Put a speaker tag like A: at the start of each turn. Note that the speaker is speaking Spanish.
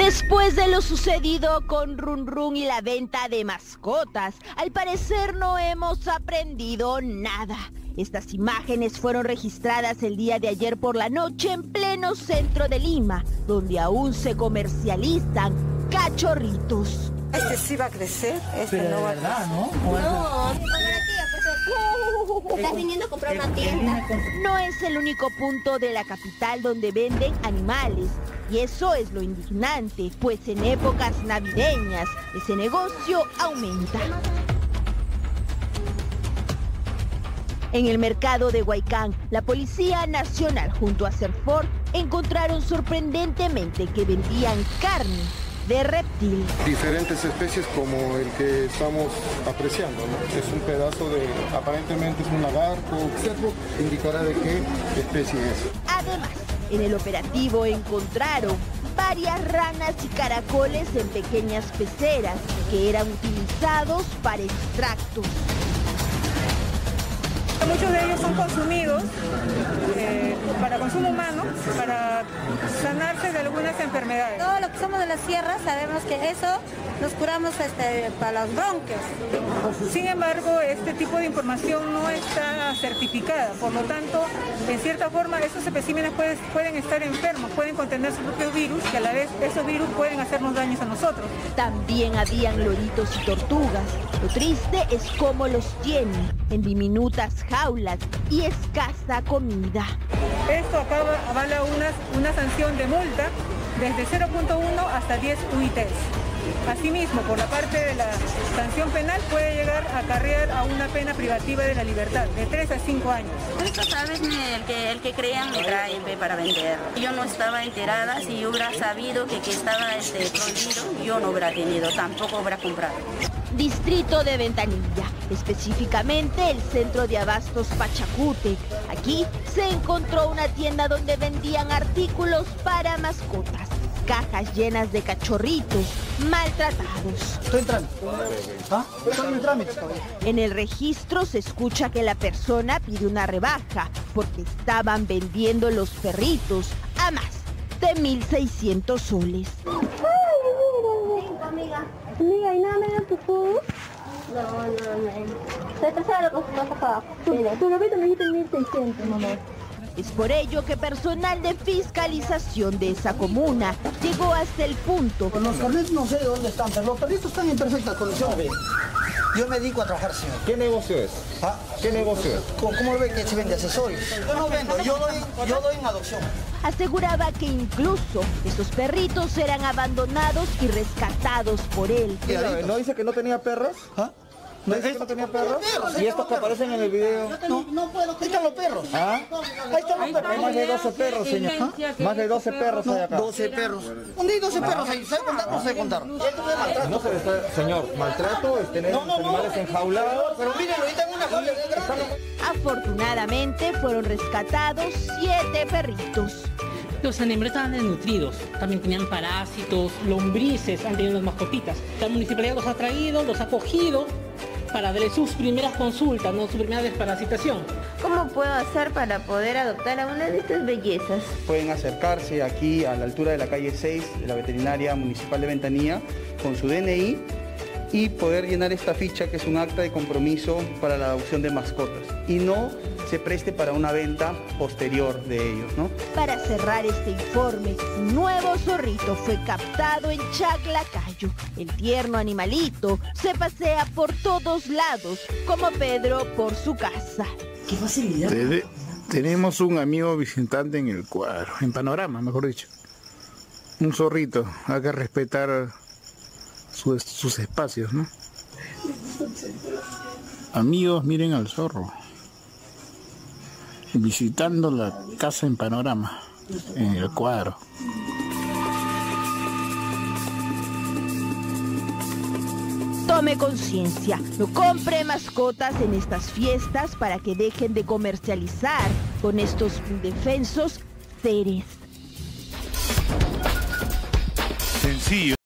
A: Después de lo sucedido con Run Run y la venta de mascotas, al parecer no hemos aprendido nada. Estas imágenes fueron registradas el día de ayer por la noche en pleno centro de Lima, donde aún se comercializan cachorritos.
B: Este sí va a crecer, este
C: pero
B: no va a
C: verdad,
B: crecer.
C: ¿no?
D: Estás viniendo a comprar una tienda.
A: No es el único punto de la capital donde venden animales. Y eso es lo indignante, pues en épocas navideñas ese negocio aumenta. En el mercado de Huaycán, la Policía Nacional junto a Serfor encontraron sorprendentemente que vendían carne de reptil.
E: Diferentes especies como el que estamos apreciando, ¿no? Es un pedazo de, aparentemente es un lagarto, cerdo, indicará de qué especie es.
A: Además, en el operativo encontraron varias ranas y caracoles en pequeñas peceras que eran utilizados para extractos.
B: Muchos de ellos son consumidos para consumo humano, para sanarse de algunas enfermedades.
D: Todos los que somos de la sierra sabemos que eso nos curamos para los bronquios.
B: Sin embargo, este tipo de información no está certificada, por lo tanto, en cierta forma, esos especímenes pueden estar enfermos, pueden contener su propio virus, que a la vez esos virus pueden hacernos daños a nosotros.
A: También habían loritos y tortugas. Lo triste es cómo los tienen en diminutas jaulas y escasa comida.
B: Esto avala una sanción de multa desde 0.1 hasta 10 UITs. Asimismo, por la parte de la sanción penal puede llegar a acarrear a una pena privativa de la libertad de 3 a 5 años.
F: Estas aves el que crean me traen para vender. Yo no estaba enterada, si yo hubiera sabido que estaba prohibido, yo no hubiera tenido, tampoco hubiera comprado.
A: Distrito de Ventanilla, específicamente el centro de abastos Pachacútec. Aquí se encontró una tienda donde vendían artículos para mascotas, cajas llenas de cachorritos maltratados.
C: Estoy en trámite. ¿Ah? Estoy en trámite.
A: En el registro se escucha que la persona pide una rebaja porque estaban vendiendo los perritos a más de 1.600 soles.
D: Amiga, ¿y nada me da tu food? No. Se te sale lo que más acá. Tu lobito me dijiste 1.600, mamá.
A: Es por ello que personal de fiscalización de esa comuna llegó hasta el punto.
C: Con los carnetos no sé de dónde están, pero los perritos están en perfectas condiciones. Yo me dedico a trabajar, señor.
E: ¿Qué negocio es?
C: ¿Ah?
E: ¿Qué negocio es?
C: ¿Cómo lo ve que se vende accesorios? Yo no vendo, yo doy en adopción.
A: Aseguraba que incluso estos perritos eran abandonados y rescatados por él.
E: ¿No dice que no tenía perros?
C: ¿Ah?
E: ¿No dice que no tenía perros? ¿Y estos que aparecen en el video?
C: No puedo. Ahí están los perros.
E: ¿Ah?
C: Ahí están los perros.
E: Hay más de 12 perros, señor. Más de 12 perros hay acá.
C: 12 perros. ¿Dónde hay 12 perros ahí? ¿Sabe contar o no sabe contar?
E: No se le está, señor, maltrato es tener animales enjaulados.
C: Pero mírenlo, ahí están una jaula de grande.
A: Afortunadamente fueron rescatados 7 perritos.
G: Los animales estaban desnutridos, también tenían parásitos, lombrices, han tenido las mascotitas. La municipalidad los ha traído, los ha acogido para darle sus primeras consultas, ¿no? Su primera desparasitación.
D: ¿Cómo puedo hacer para poder adoptar a una de estas bellezas?
H: Pueden acercarse aquí a la altura de la calle 6 de la Veterinaria Municipal de Ventanilla con su DNI y poder llenar esta ficha que es un acta de compromiso para la adopción de mascotas y no se preste para una venta posterior de ellos, ¿no?
A: Para cerrar este informe, un nuevo zorrito fue captado en Chaclacayo. El tierno animalito se pasea por todos lados, como Pedro por su casa.
C: ¡Qué facilidad!
I: Tenemos un amigo visitante en el cuadro, en Panorama, mejor dicho. Un zorrito, hay que respetar sus espacios, ¿no? Amigos, miren al zorro. Visitando la casa en Panorama, en el cuadro.
A: Tome conciencia, no compre mascotas en estas fiestas para que dejen de comercializar con estos indefensos seres.
I: Sencillo.